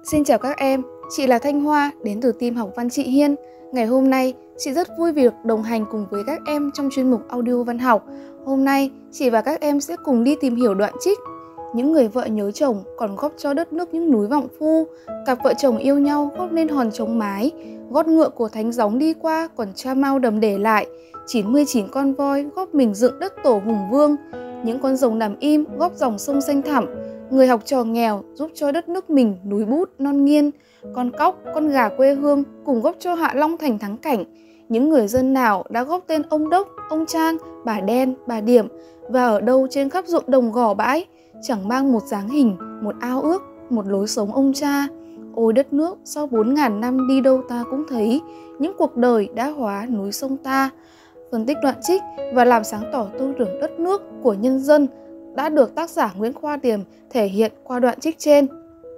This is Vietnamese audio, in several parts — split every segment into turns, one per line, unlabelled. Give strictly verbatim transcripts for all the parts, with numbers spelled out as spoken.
Xin chào các em, chị là Thanh Hoa đến từ team học văn chị Hiên. Ngày hôm nay, chị rất vui vì được đồng hành cùng với các em trong chuyên mục audio văn học. Hôm nay, chị và các em sẽ cùng đi tìm hiểu đoạn trích Những người vợ nhớ chồng còn góp cho đất nước những núi vọng phu. Cặp vợ chồng yêu nhau góp nên hòn chống mái. Gót ngựa của thánh gióng đi qua còn cha mau đầm để lại. chín mươi chín con voi góp mình dựng đất tổ hùng vương. Những con rồng nằm im góp dòng sông xanh thẳm. Người học trò nghèo giúp cho đất nước mình núi bút non nghiên. Con cóc, con gà quê hương cùng góp cho Hạ Long thành thắng cảnh. Những người dân nào đã góp tên ông Đốc, ông Trang, bà Đen, bà Điểm và ở đâu trên khắp ruộng đồng gò bãi chẳng mang một dáng hình, một ao ước, một lối sống ông cha. Ôi đất nước, sau bốn ngàn năm đi đâu ta cũng thấy những cuộc đời đã hóa núi sông ta. Phân tích đoạn trích và làm sáng tỏ tư tưởng đất nước của nhân dân đã được tác giả Nguyễn Khoa Điềm thể hiện qua đoạn trích trên.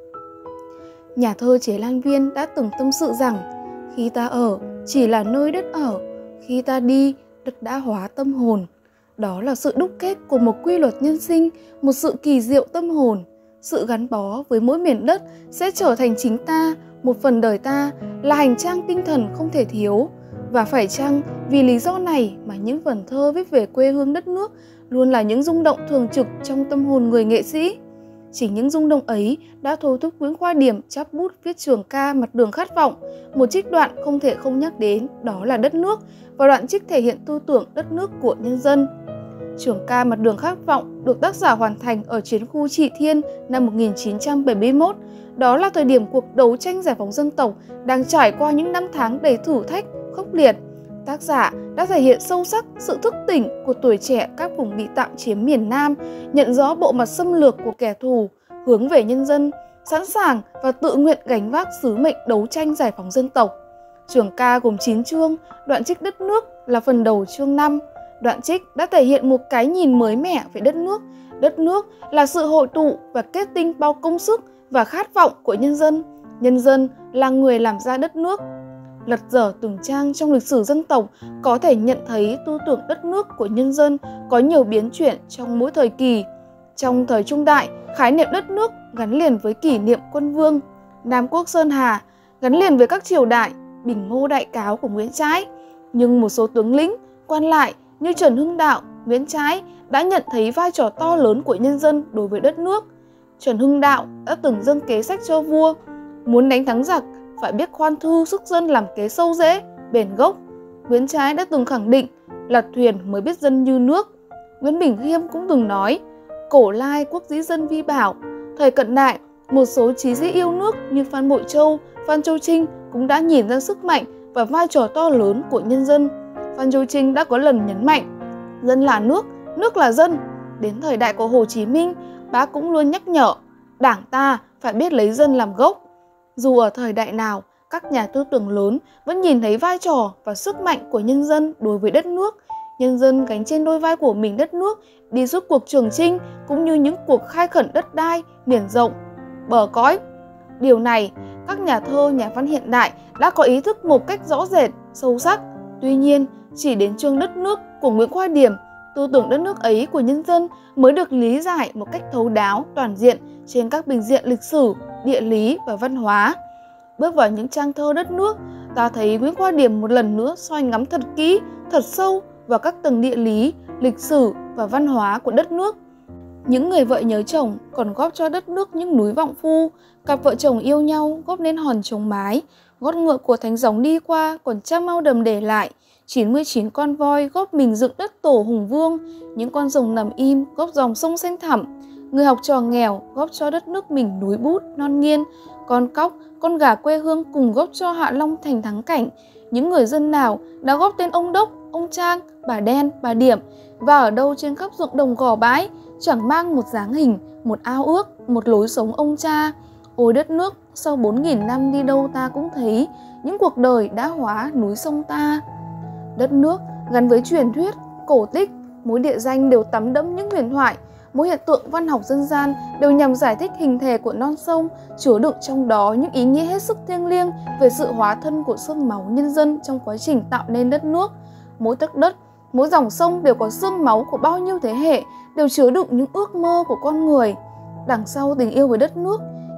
Nhà thơ Chế Lan Viên đã từng tâm sự rằng khi ta ở chỉ là nơi đất ở, khi ta đi đất đã hóa tâm hồn. Đó là sự đúc kết của một quy luật nhân sinh, một sự kỳ diệu tâm hồn. Sự gắn bó với mỗi miền đất sẽ trở thành chính ta, một phần đời ta, là hành trang tinh thần không thể thiếu. Và phải chăng vì lý do này mà những vần thơ viết về quê hương đất nước luôn là những rung động thường trực trong tâm hồn người nghệ sĩ? Chỉ những rung động ấy đã thôi thúc Nguyễn Khoa Điềm chắp bút viết trường ca Mặt đường khát vọng. Một trích đoạn không thể không nhắc đến, đó là đất nước, và đoạn trích thể hiện tư tưởng đất nước của nhân dân. Trường ca Mặt đường khát vọng được tác giả hoàn thành ở chiến khu Trị Thiên năm một nghìn chín trăm bảy mươi mốt. Đó là thời điểm cuộc đấu tranh giải phóng dân tộc đang trải qua những năm tháng đầy thử thách, khốc liệt. Tác giả đã thể hiện sâu sắc sự thức tỉnh của tuổi trẻ các vùng bị tạm chiếm miền Nam, nhận rõ bộ mặt xâm lược của kẻ thù, hướng về nhân dân, sẵn sàng và tự nguyện gánh vác sứ mệnh đấu tranh giải phóng dân tộc. Trường ca gồm chín chương, đoạn trích đất nước là phần đầu chương năm. Đoạn trích đã thể hiện một cái nhìn mới mẻ về đất nước. Đất nước là sự hội tụ và kết tinh bao công sức và khát vọng của nhân dân. Nhân dân là người làm ra đất nước. Lật dở từng trang trong lịch sử dân tộc có thể nhận thấy tư tưởng đất nước của nhân dân có nhiều biến chuyển trong mỗi thời kỳ. Trong thời Trung Đại, khái niệm đất nước gắn liền với kỷ niệm quân vương. Nam Quốc Sơn Hà gắn liền với các triều đại, Bình Ngô Đại Cáo của Nguyễn Trãi. Nhưng một số tướng lĩnh, quan lại như Trần Hưng Đạo, Nguyễn Trãi đã nhận thấy vai trò to lớn của nhân dân đối với đất nước. Trần Hưng Đạo đã từng dâng kế sách cho vua: muốn đánh thắng giặc phải biết khoan thư sức dân làm kế sâu rễ, bền gốc. Nguyễn Trãi đã từng khẳng định lật thuyền mới biết dân như nước. Nguyễn Bỉnh Khiêm cũng từng nói cổ lai quốc dĩ dân vi bảo. Thời cận đại, một số chí sĩ yêu nước như Phan Bội Châu, Phan Châu Trinh cũng đã nhìn ra sức mạnh và vai trò to lớn của nhân dân. Phan Châu Trinh đã có lần nhấn mạnh dân là nước, nước là dân. Đến thời đại của Hồ Chí Minh, bác cũng luôn nhắc nhở đảng ta phải biết lấy dân làm gốc. Dù ở thời đại nào, các nhà tư tưởng lớn vẫn nhìn thấy vai trò và sức mạnh của nhân dân đối với đất nước. Nhân dân gánh trên đôi vai của mình đất nước, đi suốt cuộc Trường Chinh cũng như những cuộc khai khẩn đất đai, biển rộng, bờ cõi. Điều này, các nhà thơ, nhà văn hiện đại đã có ý thức một cách rõ rệt, sâu sắc. Tuy nhiên, chỉ đến chương đất nước của Nguyễn Khoa Điềm, tư tưởng đất nước ấy của nhân dân mới được lý giải một cách thấu đáo, toàn diện trên các bình diện lịch sử, địa lý và văn hóa. Bước vào những trang thơ đất nước, ta thấy Nguyễn Khoa Điềm một lần nữa soi ngắm thật kỹ, thật sâu vào các tầng địa lý, lịch sử và văn hóa của đất nước. Những người vợ nhớ chồng còn góp cho đất nước những núi vọng phu. Cặp vợ chồng yêu nhau góp nên hòn chống mái. Gót ngựa của thánh gióng đi qua còn cha mau đầm để lại. chín mươi chín con voi góp mình dựng đất tổ hùng vương. Những con rồng nằm im góp dòng sông xanh thẳm. Người học trò nghèo góp cho đất nước mình núi bút non nghiên. Con cóc, con gà quê hương cùng góp cho Hạ Long thành thắng cảnh. Những người dân nào đã góp tên ông Đốc, ông Trang, bà Đen, bà Điểm và ở đâu trên khắp ruộng đồng gò bãi chẳng mang một dáng hình, một ao ước, một lối sống ông cha. Ôi đất nước, sau bốn nghìn năm đi đâu ta cũng thấy những cuộc đời đã hóa núi sông ta. Đất nước gắn với truyền thuyết, cổ tích, mỗi địa danh đều tắm đẫm những huyền thoại. Mỗi hiện tượng văn học dân gian đều nhằm giải thích hình thể của non sông, chứa đựng trong đó những ý nghĩa hết sức thiêng liêng về sự hóa thân của xương máu nhân dân trong quá trình tạo nên đất nước. Mỗi tấc đất, mỗi dòng sông đều có xương máu của bao nhiêu thế hệ, đều chứa đựng những ước mơ của con người. Đằng sau tình yêu với đất nước,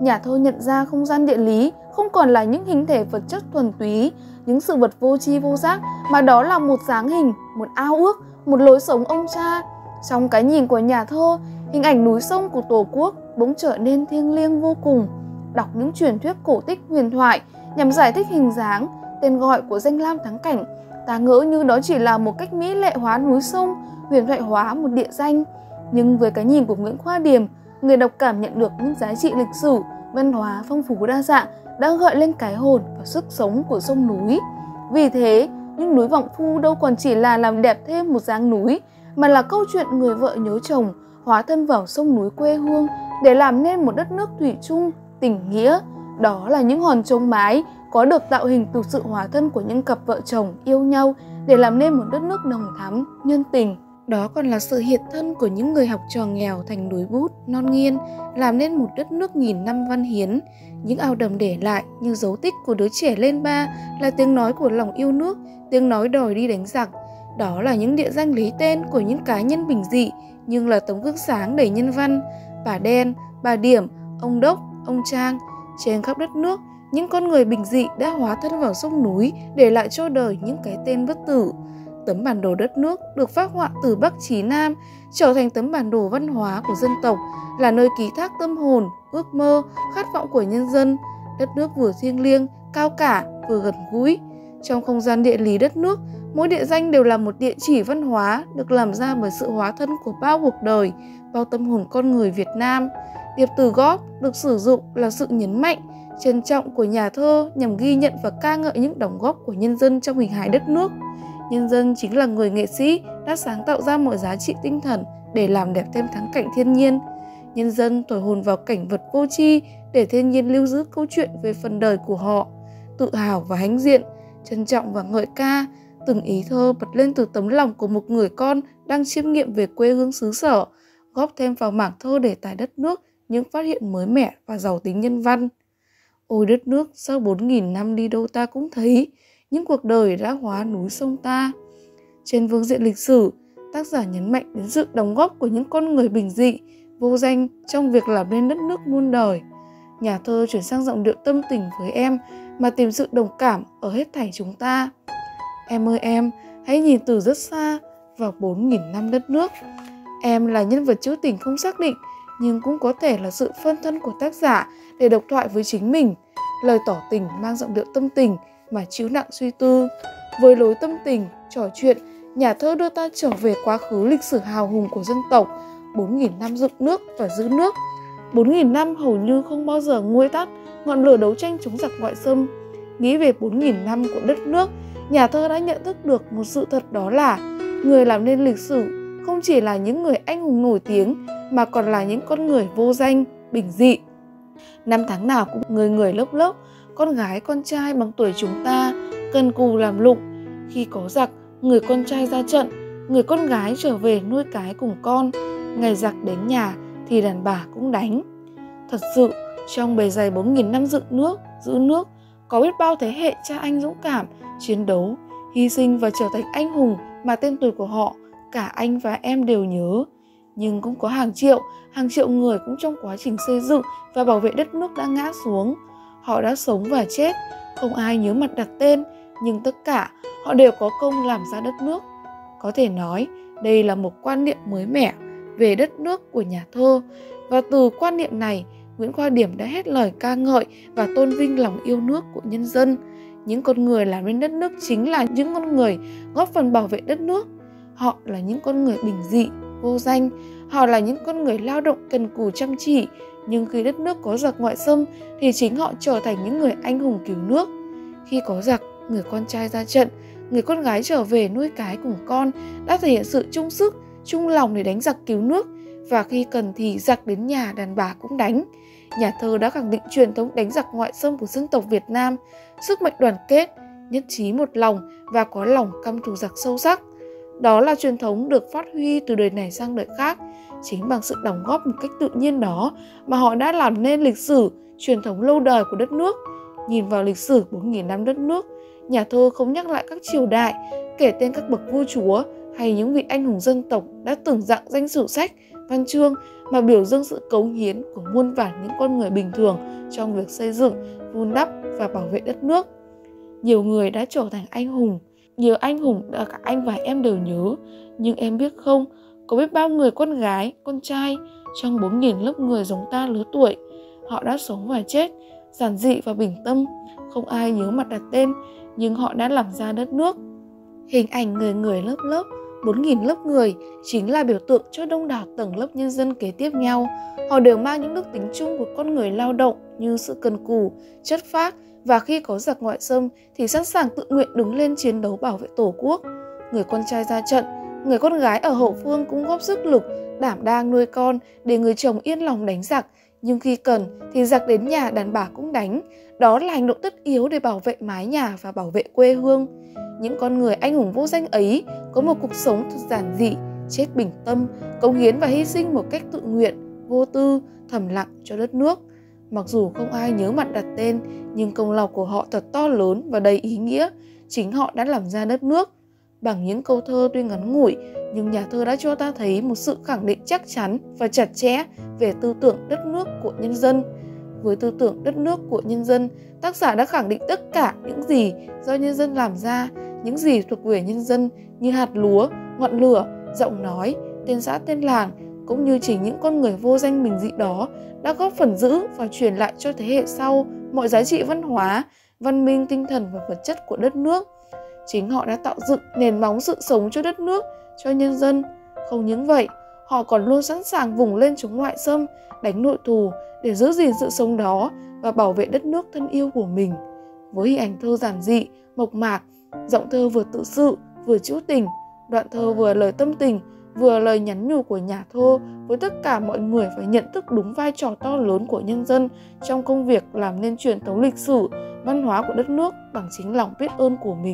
nhà thơ nhận ra không gian địa lý không còn là những hình thể vật chất thuần túy, những sự vật vô tri vô giác, mà đó là một dáng hình, một ao ước, một lối sống ông cha. Trong cái nhìn của nhà thơ, hình ảnh núi sông của Tổ quốc bỗng trở nên thiêng liêng vô cùng. Đọc những truyền thuyết cổ tích huyền thoại nhằm giải thích hình dáng, tên gọi của danh lam thắng cảnh, ta ngỡ như đó chỉ là một cách mỹ lệ hóa núi sông, huyền thoại hóa một địa danh. Nhưng với cái nhìn của Nguyễn Khoa Điềm, người đọc cảm nhận được những giá trị lịch sử, văn hóa phong phú đa dạng đã gợi lên cái hồn và sức sống của sông núi. Vì thế, những núi Vọng Phu đâu còn chỉ là làm đẹp thêm một dáng núi, mà là câu chuyện người vợ nhớ chồng hóa thân vào sông núi quê hương để làm nên một đất nước thủy chung, tình nghĩa. Đó là những hòn trống mái có được tạo hình từ sự hóa thân của những cặp vợ chồng yêu nhau để làm nên một đất nước nồng thắm, nhân tình. Đó còn là sự hiện thân của những người học trò nghèo thành núi bút, non nghiên, làm nên một đất nước nghìn năm văn hiến. Những ao đầm để lại như dấu tích của đứa trẻ lên ba, là tiếng nói của lòng yêu nước, tiếng nói đòi đi đánh giặc. Đó là những địa danh lấy tên của những cá nhân bình dị, nhưng là tấm gương sáng đầy nhân văn. Bà Đen, bà Điểm, ông Đốc, ông Trang. Trên khắp đất nước, những con người bình dị đã hóa thân vào sông núi để lại cho đời những cái tên bất tử. Tấm bản đồ đất nước được phác họa từ Bắc chí Nam, trở thành tấm bản đồ văn hóa của dân tộc, là nơi ký thác tâm hồn, ước mơ, khát vọng của nhân dân. Đất nước vừa thiêng liêng, cao cả, vừa gần gũi. Trong không gian địa lý đất nước, mỗi địa danh đều là một địa chỉ văn hóa được làm ra bởi sự hóa thân của bao cuộc đời, bao tâm hồn con người Việt Nam. Điệp từ góp được sử dụng là sự nhấn mạnh, trân trọng của nhà thơ nhằm ghi nhận và ca ngợi những đóng góp của nhân dân trong hình hài đất nước. Nhân dân chính là người nghệ sĩ đã sáng tạo ra mọi giá trị tinh thần để làm đẹp thêm thắng cảnh thiên nhiên. Nhân dân thổi hồn vào cảnh vật vô tri để thiên nhiên lưu giữ câu chuyện về phần đời của họ. Tự hào và hãnh diện, trân trọng và ngợi ca, từng ý thơ bật lên từ tấm lòng của một người con đang chiêm nghiệm về quê hương xứ sở, góp thêm vào mảng thơ đề tài đất nước những phát hiện mới mẻ và giàu tính nhân văn. Ôi đất nước, sau bốn nghìn năm đi đâu ta cũng thấy những cuộc đời đã hóa núi sông ta. Trên phương diện lịch sử, tác giả nhấn mạnh đến sự đóng góp của những con người bình dị, vô danh trong việc làm nên đất nước muôn đời. Nhà thơ chuyển sang giọng điệu tâm tình với em mà tìm sự đồng cảm ở hết thảy chúng ta. Em ơi em, hãy nhìn từ rất xa vào bốn nghìn năm đất nước. Em là nhân vật trữ tình không xác định, nhưng cũng có thể là sự phân thân của tác giả để độc thoại với chính mình. Lời tỏ tình mang giọng điệu tâm tình mà chiếu nặng suy tư. Với lối tâm tình, trò chuyện, nhà thơ đưa ta trở về quá khứ lịch sử hào hùng của dân tộc, bốn nghìn năm dựng nước và giữ nước. bốn nghìn năm hầu như không bao giờ nguôi tắt ngọn lửa đấu tranh chống giặc ngoại xâm. Nghĩ về bốn nghìn năm của đất nước, nhà thơ đã nhận thức được một sự thật, đó là người làm nên lịch sử không chỉ là những người anh hùng nổi tiếng mà còn là những con người vô danh, bình dị. Năm tháng nào cũng người người lớp lớp, con gái con trai bằng tuổi chúng ta cần cù làm lụng. Khi có giặc, người con trai ra trận, người con gái trở về nuôi cái cùng con. Ngày giặc đến nhà thì đàn bà cũng đánh. Thật sự, trong bề dày bốn nghìn năm dựng nước, giữ nước, có biết bao thế hệ cha anh dũng cảm, chiến đấu, hy sinh và trở thành anh hùng mà tên tuổi của họ cả anh và em đều nhớ. Nhưng cũng có hàng triệu, hàng triệu người cũng trong quá trình xây dựng và bảo vệ đất nước đã ngã xuống. Họ đã sống và chết, không ai nhớ mặt đặt tên, nhưng tất cả họ đều có công làm ra đất nước. Có thể nói, đây là một quan niệm mới mẻ về đất nước của nhà thơ. Và từ quan niệm này, Nguyễn Khoa Điềm đã hết lời ca ngợi và tôn vinh lòng yêu nước của nhân dân. Những con người làm nên đất nước chính là những con người góp phần bảo vệ đất nước. Họ là những con người bình dị, vô danh. Họ là những con người lao động cần cù chăm chỉ. Nhưng khi đất nước có giặc ngoại xâm thì chính họ trở thành những người anh hùng cứu nước. Khi có giặc, người con trai ra trận, người con gái trở về nuôi cái cùng con đã thể hiện sự chung sức, chung lòng để đánh giặc cứu nước. Và khi cần thì giặc đến nhà đàn bà cũng đánh. Nhà thơ đã khẳng định truyền thống đánh giặc ngoại xâm của dân tộc Việt Nam, sức mạnh đoàn kết, nhất trí một lòng và có lòng căm thù giặc sâu sắc. Đó là truyền thống được phát huy từ đời này sang đời khác. Chính bằng sự đóng góp một cách tự nhiên đó mà họ đã làm nên lịch sử, truyền thống lâu đời của đất nước. Nhìn vào lịch sử bốn nghìn năm đất nước, nhà thơ không nhắc lại các triều đại, kể tên các bậc vua chúa hay những vị anh hùng dân tộc đã từng dặng danh sử sách, văn chương, mà biểu dương sự cống hiến của muôn vàn những con người bình thường trong việc xây dựng, vun đắp và bảo vệ đất nước. Nhiều người đã trở thành anh hùng, nhiều anh hùng đã cả anh và em đều nhớ, nhưng em biết không, có biết bao người con gái, con trai trong bốn nghìn lớp người giống ta lứa tuổi, họ đã sống và chết, giản dị và bình tâm, không ai nhớ mặt đặt tên, nhưng họ đã làm ra đất nước. Hình ảnh người người lớp lớp, bốn nghìn lớp người chính là biểu tượng cho đông đảo tầng lớp nhân dân kế tiếp nhau. Họ đều mang những đức tính chung của con người lao động như sự cần cù, chất phác, và khi có giặc ngoại xâm thì sẵn sàng tự nguyện đứng lên chiến đấu bảo vệ Tổ quốc. Người con trai ra trận, người con gái ở hậu phương cũng góp sức lực, đảm đang nuôi con để người chồng yên lòng đánh giặc. Nhưng khi cần thì giặc đến nhà đàn bà cũng đánh. Đó là hành động tất yếu để bảo vệ mái nhà và bảo vệ quê hương. Những con người anh hùng vô danh ấy có một cuộc sống thật giản dị, chết bình tâm, cống hiến và hy sinh một cách tự nguyện, vô tư, thầm lặng cho đất nước. Mặc dù không ai nhớ mặt đặt tên, nhưng công lao của họ thật to lớn và đầy ý nghĩa. Chính họ đã làm ra đất nước. Bằng những câu thơ tuy ngắn ngủi, nhưng nhà thơ đã cho ta thấy một sự khẳng định chắc chắn và chặt chẽ về tư tưởng đất nước của nhân dân. Với tư tưởng đất nước của nhân dân, tác giả đã khẳng định tất cả những gì do nhân dân làm ra, những gì thuộc về nhân dân như hạt lúa, ngọn lửa, giọng nói, tên xã tên làng, cũng như chính những con người vô danh bình dị đó đã góp phần giữ và truyền lại cho thế hệ sau mọi giá trị văn hóa, văn minh, tinh thần và vật chất của đất nước. Chính họ đã tạo dựng nền móng sự sống cho đất nước, cho nhân dân. Không những vậy, họ còn luôn sẵn sàng vùng lên chống ngoại xâm, đánh nội thù để giữ gìn sự sống đó và bảo vệ đất nước thân yêu của mình. Với hình ảnh thơ giản dị, mộc mạc, giọng thơ vừa tự sự, vừa trữ tình, đoạn thơ vừa lời tâm tình, vừa lời nhắn nhủ của nhà thơ với tất cả mọi người phải nhận thức đúng vai trò to lớn của nhân dân trong công việc làm nên truyền thống lịch sử, văn hóa của đất nước bằng chính lòng biết ơn của mình.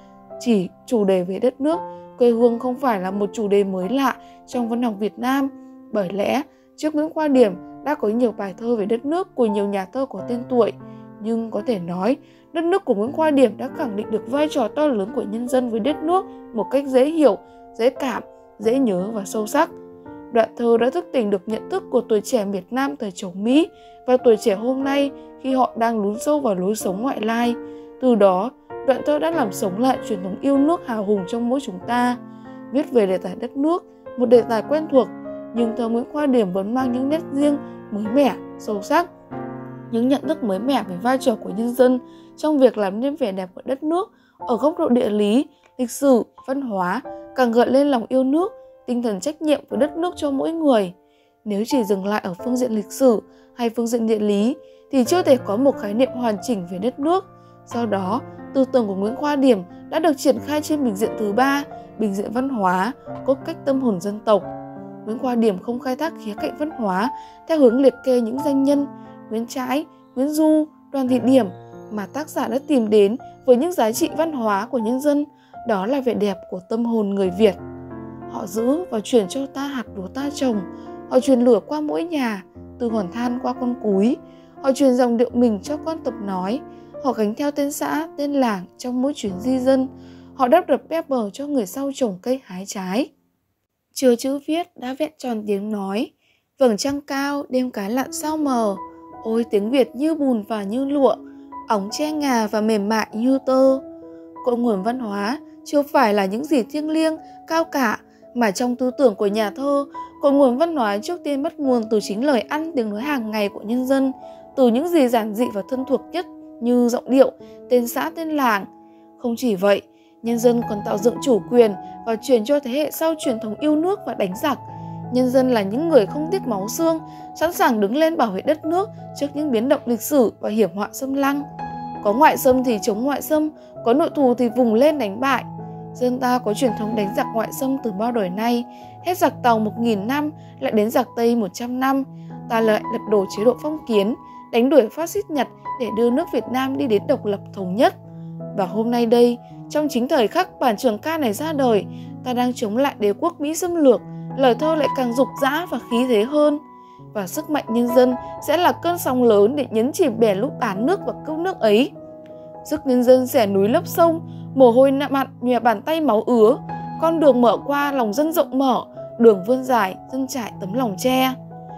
Chỉ chủ đề về đất nước, quê hương không phải là một chủ đề mới lạ trong văn học Việt Nam. Bởi lẽ, trước Nguyễn Khoa Điềm đã có nhiều bài thơ về đất nước của nhiều nhà thơ có tên tuổi. Nhưng có thể nói, đất nước của Nguyễn Khoa Điềm đã khẳng định được vai trò to lớn của nhân dân với đất nước một cách dễ hiểu, dễ cảm, dễ nhớ và sâu sắc. Đoạn thơ đã thức tỉnh được nhận thức của tuổi trẻ Việt Nam thời chống Mỹ và tuổi trẻ hôm nay khi họ đang lún sâu vào lối sống ngoại lai. Từ đó, đoạn thơ đã làm sống lại truyền thống yêu nước hào hùng trong mỗi chúng ta. Viết về đề tài đất nước, một đề tài quen thuộc, nhưng thơ Nguyễn Khoa Điềm vẫn mang những nét riêng, mới mẻ, sâu sắc. Những nhận thức mới mẻ về vai trò của nhân dân trong việc làm nên vẻ đẹp của đất nước ở góc độ địa lý, lịch sử, văn hóa càng gợi lên lòng yêu nước, tinh thần trách nhiệm với đất nước cho mỗi người. Nếu chỉ dừng lại ở phương diện lịch sử hay phương diện địa lý thì chưa thể có một khái niệm hoàn chỉnh về đất nước. Do đó, tư tưởng của Nguyễn Khoa Điềm đã được triển khai trên bình diện thứ ba, bình diện văn hóa, cốt cách tâm hồn dân tộc. Nguyễn Khoa Điềm không khai thác khía cạnh văn hóa theo hướng liệt kê những danh nhân Nguyễn Trãi, Nguyễn Du, Đoàn Thị Điểm, mà tác giả đã tìm đến với những giá trị văn hóa của nhân dân, đó là vẻ đẹp của tâm hồn người Việt. Họ giữ và truyền cho ta hạt lúa ta trồng, họ truyền lửa qua mỗi nhà, từ hòn than qua con cúi, họ truyền dòng điệu mình cho con tập nói, họ gánh theo tên xã, tên làng trong mỗi chuyến di dân, họ đắp đập bếp bờ cho người sau trồng cây hái trái. Chưa chữ viết đã vẹn tròn tiếng nói, vầng trăng cao đêm cái lặn sao mờ, ôi tiếng Việt như bùn và như lụa, óng che ngà và mềm mại như tơ. Cội nguồn văn hóa chưa phải là những gì thiêng liêng, cao cả, mà trong tư tưởng của nhà thơ, cội nguồn văn hóa trước tiên bắt nguồn từ chính lời ăn tiếng nói hàng ngày của nhân dân, từ những gì giản dị và thân thuộc nhất như giọng điệu, tên xã tên làng. Không chỉ vậy, nhân dân còn tạo dựng chủ quyền và truyền cho thế hệ sau truyền thống yêu nước và đánh giặc. Nhân dân là những người không tiếc máu xương, sẵn sàng đứng lên bảo vệ đất nước trước những biến động lịch sử và hiểm họa xâm lăng. Có ngoại xâm thì chống ngoại xâm, có nội thù thì vùng lên đánh bại. Dân ta có truyền thống đánh giặc ngoại xâm từ bao đời nay, hết giặc Tàu một nghìn năm lại đến giặc Tây một trăm năm. Ta lại lật đổ chế độ phong kiến, đánh đuổi phát xít Nhật để đưa nước Việt Nam đi đến độc lập thống nhất. Và hôm nay đây, trong chính thời khắc bản trường ca này ra đời, ta đang chống lại đế quốc Mỹ xâm lược, lời thơ lại càng rục rã và khí thế hơn. Và sức mạnh nhân dân sẽ là cơn sóng lớn để nhấn chìm bè lúc bán nước và cứu nước ấy. Sức nhân dân xẻ núi lấp sông, mồ hôi mặn nhòe bàn tay máu ứa, con đường mở qua lòng dân rộng mở, đường vươn dài, dân trải tấm lòng tre.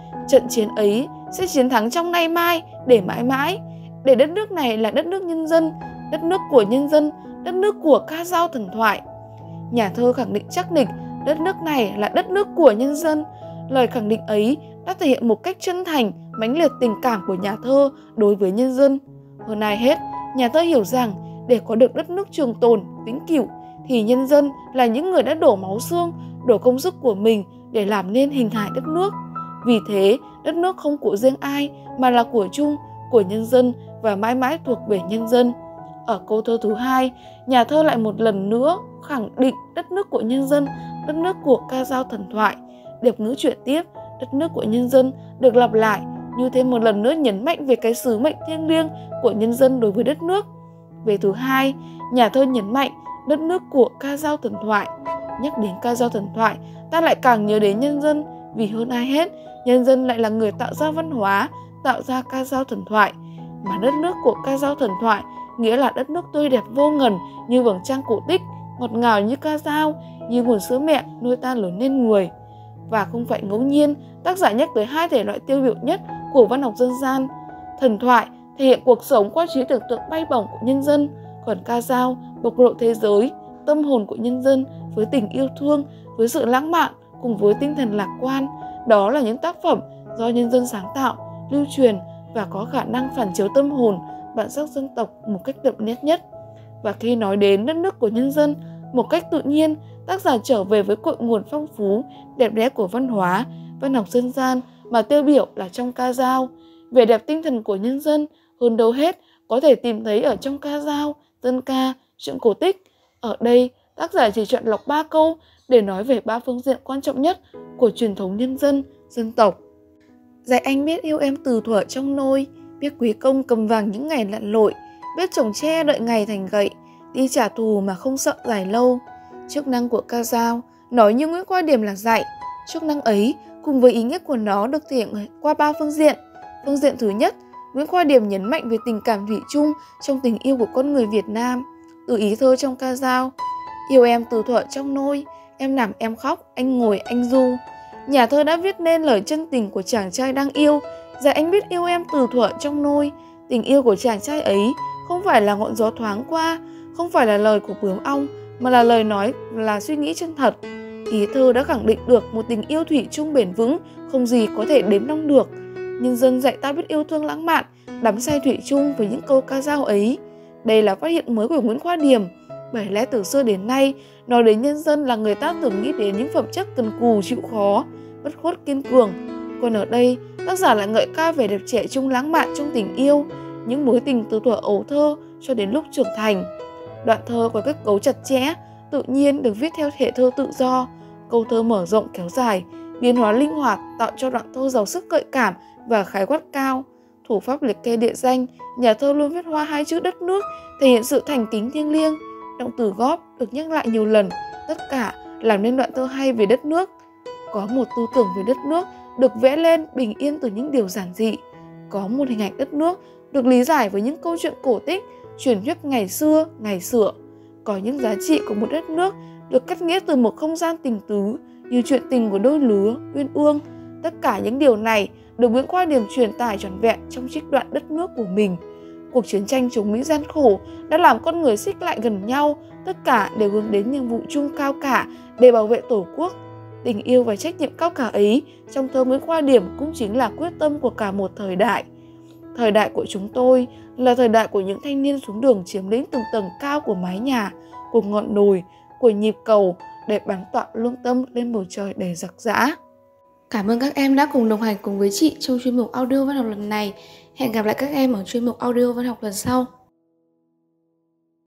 trận chiến ấy sẽ chiến thắng trong nay mai để mãi mãi, để đất nước này là đất nước nhân dân, đất nước của nhân dân, đất nước của ca dao thần thoại. Nhà thơ khẳng định chắc nịch đất nước này là đất nước của nhân dân. Lời khẳng định ấy đã thể hiện một cách chân thành, mãnh liệt tình cảm của nhà thơ đối với nhân dân. Hơn ai hết, nhà thơ hiểu rằng để có được đất nước trường tồn, vĩnh cửu thì nhân dân là những người đã đổ máu xương, đổ công sức của mình để làm nên hình hài đất nước. Vì thế, đất nước không của riêng ai mà là của chung, của nhân dân và mãi mãi thuộc về nhân dân. Ở câu thơ thứ hai, nhà thơ lại một lần nữa khẳng định đất nước của nhân dân, đất nước của ca dao thần thoại. Điệp ngữ chuyển tiếp, đất nước của nhân dân được lặp lại như thêm một lần nữa nhấn mạnh về cái sứ mệnh thiêng liêng của nhân dân đối với đất nước. Về thứ hai, nhà thơ nhấn mạnh đất nước của ca dao thần thoại. Nhắc đến ca dao thần thoại, ta lại càng nhớ đến nhân dân, vì hơn ai hết, nhân dân lại là người tạo ra văn hóa, tạo ra ca dao thần thoại. Mà đất nước của ca dao thần thoại nghĩa là đất nước tươi đẹp vô ngần như vầng trăng cổ tích, ngọt ngào như ca dao, như nguồn sữa mẹ nuôi ta lớn lên người. Và không phải ngẫu nhiên, tác giả nhắc tới hai thể loại tiêu biểu nhất của văn học dân gian. Thần thoại thể hiện cuộc sống qua trí tưởng tượng bay bổng của nhân dân, còn ca dao bộc lộ thế giới, tâm hồn của nhân dân với tình yêu thương, với sự lãng mạn cùng với tinh thần lạc quan. Đó là những tác phẩm do nhân dân sáng tạo, lưu truyền và có khả năng phản chiếu tâm hồn, bản sắc dân tộc một cách đậm nét nhất. Và khi nói đến đất nước của nhân dân, một cách tự nhiên, tác giả trở về với cội nguồn phong phú, đẹp đẽ của văn hóa, văn học dân gian mà tiêu biểu là trong ca dao. Vẻ đẹp tinh thần của nhân dân hơn đâu hết có thể tìm thấy ở trong ca dao, dân ca, truyện cổ tích. Ở đây, tác giả chỉ chọn lọc ba câu để nói về ba phương diện quan trọng nhất của truyền thống nhân dân, dân tộc. Dạy anh biết yêu em từ thuở trong nôi, biết quý công cầm vàng những ngày lặn lội, biết trồng tre đợi ngày thành gậy, đi trả thù mà không sợ dài lâu. Chức năng của ca dao nói như Nguyễn Khoa Điềm là dạy. Chức năng ấy cùng với ý nghĩa của nó được thể hiện qua ba phương diện. Phương diện thứ nhất, Nguyễn Khoa Điềm nhấn mạnh về tình cảm thủy chung trong tình yêu của con người Việt Nam. Từ ý thơ trong ca dao: yêu em từ thuở trong nôi, em nằm em khóc, anh ngồi anh ru. Nhà thơ đã viết nên lời chân tình của chàng trai đang yêu, dạy anh biết yêu em từ thuở trong nôi. Tình yêu của chàng trai ấy không phải là ngọn gió thoáng qua, không phải là lời của bướm ong, mà là lời nói, là suy nghĩ chân thật. Ý thơ đã khẳng định được một tình yêu thủy chung bền vững, không gì có thể đếm đong được. Nhân dân dạy ta biết yêu thương lãng mạn, đắm say thủy chung với những câu ca dao ấy. Đây là phát hiện mới của Nguyễn Khoa Điềm. Bởi lẽ từ xưa đến nay, nói đến nhân dân là người ta thường nghĩ đến những phẩm chất cần cù chịu khó, bất khuất kiên cường. Còn ở đây, tác giả lại ngợi ca vẻ đẹp trẻ trung lãng mạn trong tình yêu, những mối tình từ thuở ấu thơ cho đến lúc trưởng thành. Đoạn thơ có kết cấu chặt chẽ, tự nhiên, được viết theo thể thơ tự do. Câu thơ mở rộng kéo dài, biến hóa linh hoạt tạo cho đoạn thơ giàu sức gợi cảm và khái quát cao. Thủ pháp liệt kê địa danh, nhà thơ luôn viết hoa hai chữ đất nước, thể hiện sự thành kính thiêng liêng. Động từ góp được nhắc lại nhiều lần, tất cả làm nên đoạn thơ hay về đất nước. Có một tư tưởng về đất nước được vẽ lên bình yên từ những điều giản dị. Có một hình ảnh đất nước được lý giải với những câu chuyện cổ tích, truyền thuyết ngày xưa, ngày xưa. Có những giá trị của một đất nước được cắt nghĩa từ một không gian tình tứ, như chuyện tình của đôi lứa, uyên ương. Tất cả những điều này được Nguyễn Khoa Điềm truyền tải trọn vẹn trong trích đoạn đất nước của mình. Cuộc chiến tranh chống Mỹ gian khổ đã làm con người xích lại gần nhau, tất cả đều hướng đến nhiệm vụ chung cao cả để bảo vệ Tổ quốc. Tình yêu và trách nhiệm cao cả ấy trong thơ Nguyễn Khoa Điềm cũng chính là quyết tâm của cả một thời đại. Thời đại của chúng tôi là thời đại của những thanh niên xuống đường chiếm lĩnh từng tầng cao của mái nhà, của ngọn đồi, của nhịp cầu để bắn tọa lương tâm lên bầu trời đầy rực rỡ. Cảm ơn các em đã cùng đồng hành cùng với chị trong chuyên mục audio văn học lần này. Hẹn gặp lại các em ở chuyên mục audio văn học lần sau.